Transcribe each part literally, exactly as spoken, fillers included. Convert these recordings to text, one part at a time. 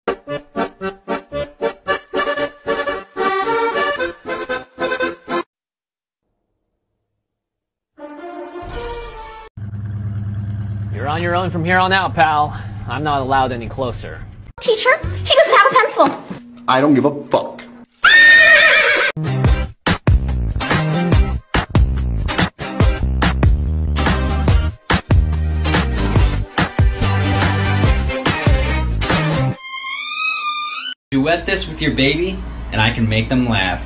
You're on your own from here on out, pal. I'm not allowed any closer. Teacher, he doesn't have a pencil. I don't give a fuck. Duet this with your baby, and I can make them laugh.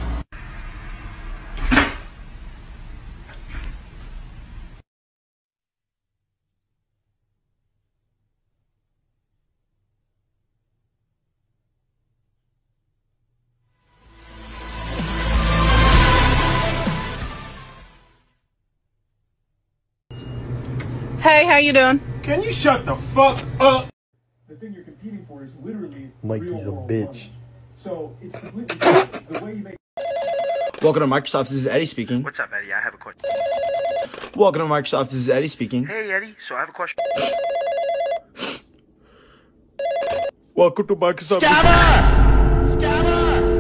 Hey, how you doing? Can you shut the fuck up? The thing you're competing for is literally Mikey's a bitch. Money. So it's completely different. The way you make. Welcome to Microsoft. This is Eddie speaking. What's up, Eddie? I have a question. Welcome to Microsoft. This is Eddie speaking. Hey, Eddie. So I have a question. Welcome to Microsoft. Scammer! Scammer!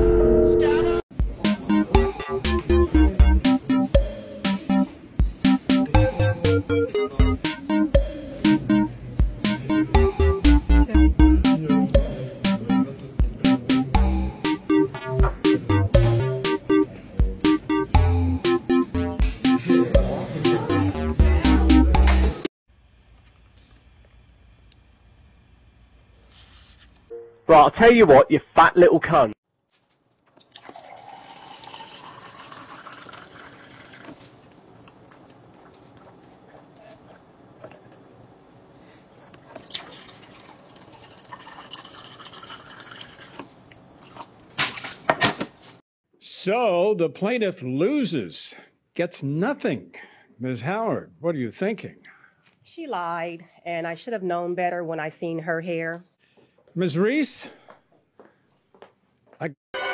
Right, I'll tell you what, you fat little cunt. So the plaintiff loses, gets nothing. Miz Howard, what are you thinking? She lied, and I should have known better when I seen her hair. Miz Reese? I...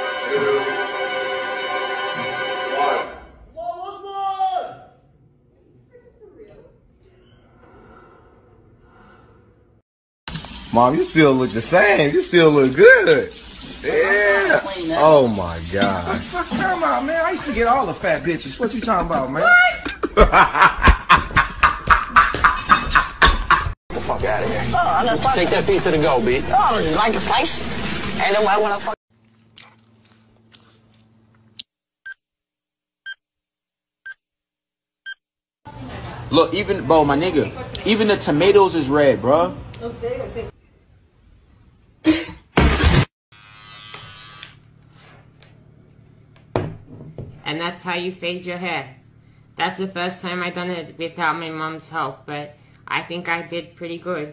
Mom, you still look the same. You still look good. Yeah. Oh my God. What the fuck you talking about, man? I used to get all the fat bitches. What you talking about, man? Fuck out of here. Oh, I'm gonna take that pizza to go, B. Oh, you like a slice? And then why would I fuck? Look, even, bro, my nigga, even the tomatoes is red, bro. And that's how you fade your hair. That's the first time I done it without my mom's help, but I think I did pretty good.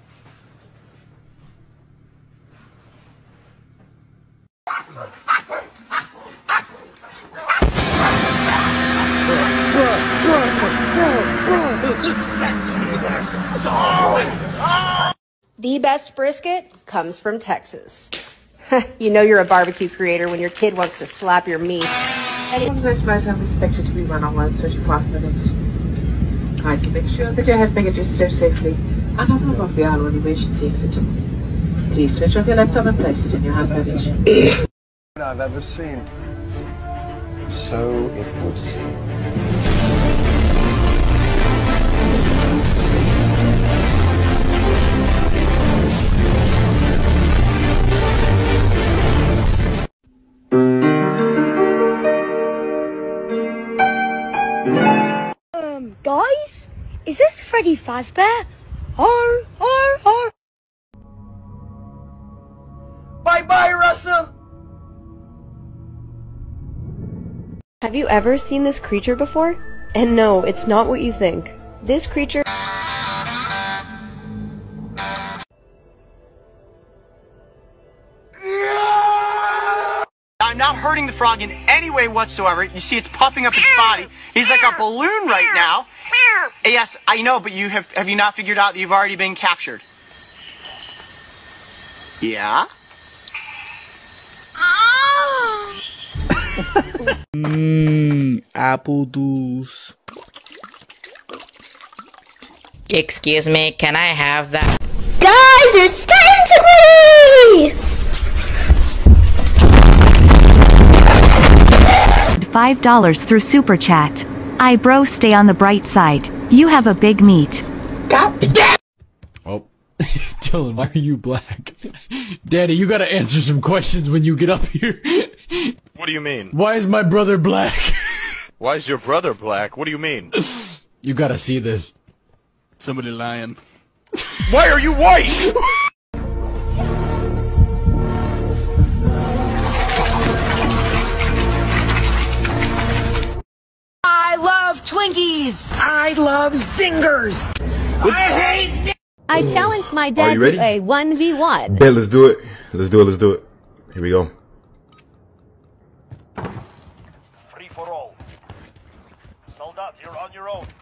The best brisket comes from Texas. You know you're a barbecue creator when your kid wants to slap your meat. On this flight, I'm expected to be one hour and thirty-five minutes. Kindly make sure that your hand baggage is stowed safely and not above the aisle or emergency exit. Please switch off your laptop and place it in your hand baggage. I've ever seen. So it would seem. Um, guys, is this Freddy Fazbear? Har, har, har. Bye-bye, Russell! Have you ever seen this creature before? And no, it's not what you think. This creature... I'm not hurting the frog in any way whatsoever. You see, it's puffing up its body. He's like a balloon right now. Yes, I know, but you have have you not figured out that you've already been captured? Yeah? Mmm, apple juice. Excuse me, can I have that? Guys, it's time to leave! five dollars through Super Chat. I bro, stay on the bright side. You have a big meat. Oh. Dylan, why are you black? Daddy, you gotta answer some questions when you get up here. What do you mean? Why is my brother black? Why is your brother black? What do you mean? You gotta see this. Somebody lying. Why are you white? I love Twinkies. I love Zingers. I hate. I challenged my Are dad you ready? to a one v one. Bet, let's do it. Let's do it. Let's do it. Here we go. Free for all. Soldat, you're on your own.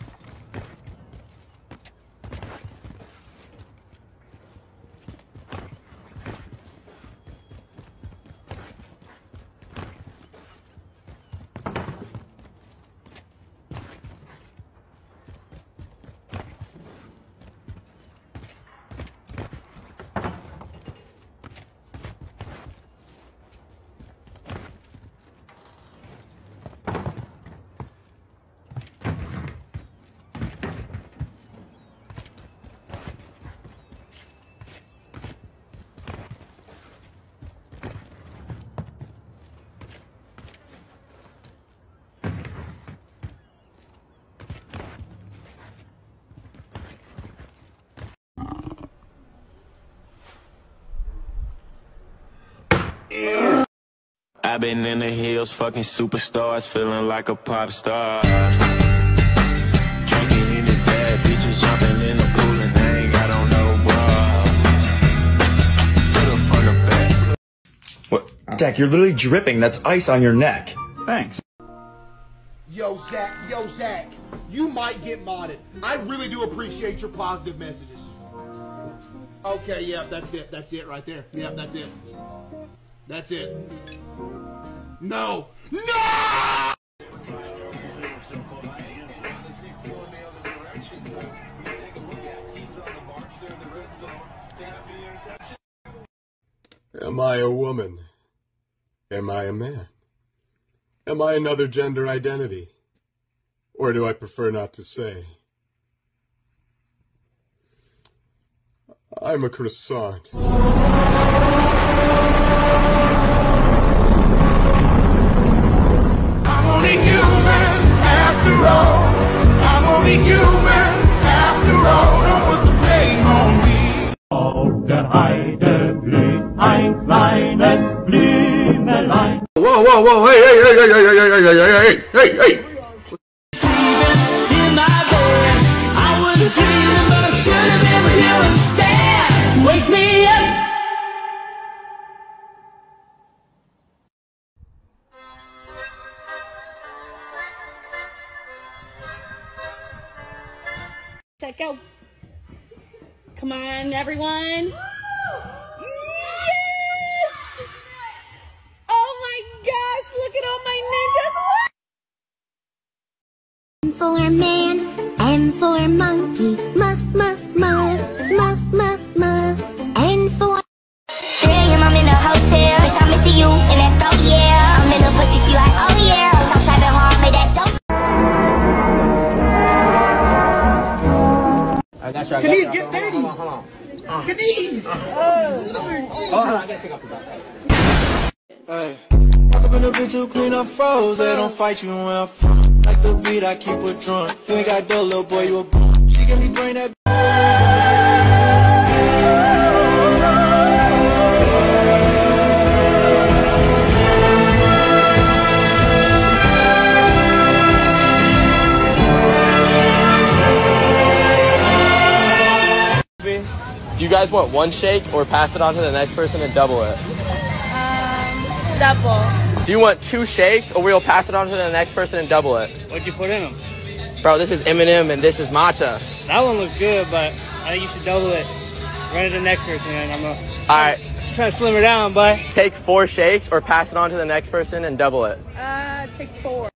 I've been in the hills, fucking superstars, feeling like a pop star. Drinking in the bad bitches, jumping in the pool, and I ain't got on no bra. Put her from the back. What? Zach, you're literally dripping. That's ice on your neck. Thanks. Yo, Zach, yo, Zach, you might get modded. I really do appreciate your positive messages. Okay, yeah, that's it. That's it right there. Yeah, that's it. That's it. No! No! Am I a woman? Am I a man? Am I another gender identity? Or do I prefer not to say? I'm a croissant. I'm only human after all. I'm only human after all. Don't put the blame on me. Auf der Heide blüht ein kleines Blümelein. Whoa, whoa, whoa, hey, hey, hey, hey, hey, hey, hey, hey, hey, hey, hey. In my bed, I was dreaming, but I should have been with you instead. Wake me up. Set, go. Come on, everyone. Yes! Oh my gosh, look at all my ninjas. M for man, M for monkey, ma ma ma, ma ma ma, N for. three a m I'm in the hotel, bitch I'm missing you in that throat, yeah. I'm in the pussy, she like, oh yeah. Top seven hard, made that dope. I got you, I got Kaniz, you. get steady. Hold on, hold on. Uh. Kaniz. Oh, hold on, I gotta take off the belt. Hey, I've been a bitch who clean up foes. They don't fight you when I'm from. Like the beat, I keep it drunk. You ain't got dough, little boy, you a bum. She give me brain that. Do you guys want one shake or pass it on to the next person and double it? Um, double. Do you want two shakes or we'll pass it on to the next person and double it? What'd you put in them? Bro, this is M and M and this is matcha. That one looks good, but I think you should double it. Run it to the next person, and I'm gonna Alright. try to slim her down, but take four shakes or pass it on to the next person and double it. Uh, take four.